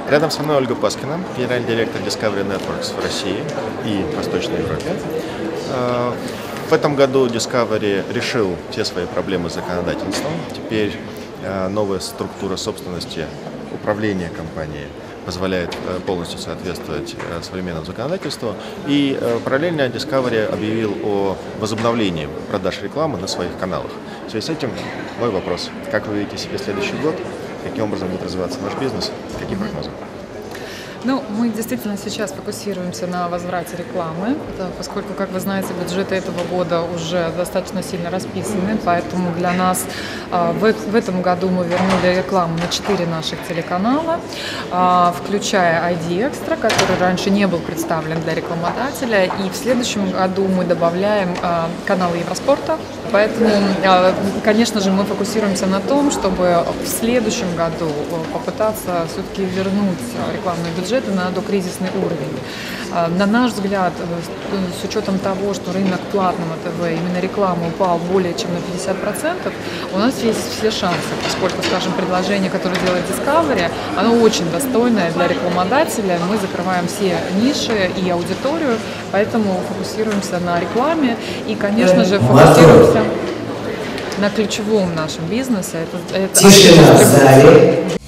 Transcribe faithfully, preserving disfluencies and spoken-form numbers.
Рядом со мной Ольга Паскина, генеральный директор Discovery Networks в России и Восточной Европе. В этом году Discovery решил все свои проблемы с законодательством. Теперь новая структура собственности, управления компанией позволяет полностью соответствовать современному законодательству. И параллельно Discovery объявил о возобновлении продаж рекламы на своих каналах. В связи с этим мой вопрос. Как вы видите себе следующий год? Каким образом будет развиваться наш бизнес? Какие прогнозы? Ну, мы действительно сейчас фокусируемся на возврате рекламы, поскольку, как вы знаете, бюджеты этого года уже достаточно сильно расписаны, поэтому для нас в, в этом году мы вернули рекламу на четыре наших телеканала, включая ай ди Extra, который раньше не был представлен для рекламодателя, и в следующем году мы добавляем канал Евроспорта, поэтому, конечно же, мы фокусируемся на том, чтобы в следующем году попытаться все-таки вернуть рекламный бюджет на докризисный уровень. На наш взгляд, с учетом того, что рынок платного ТВ, именно реклама упал более чем на пятьдесят процентов, у нас есть все шансы, поскольку, скажем, предложение, которое делает Discovery, оно очень достойное для рекламодателя. Мы закрываем все ниши и аудиторию, поэтому фокусируемся на рекламе и, конечно же, фокусируемся на ключевом нашем бизнесе. Это, это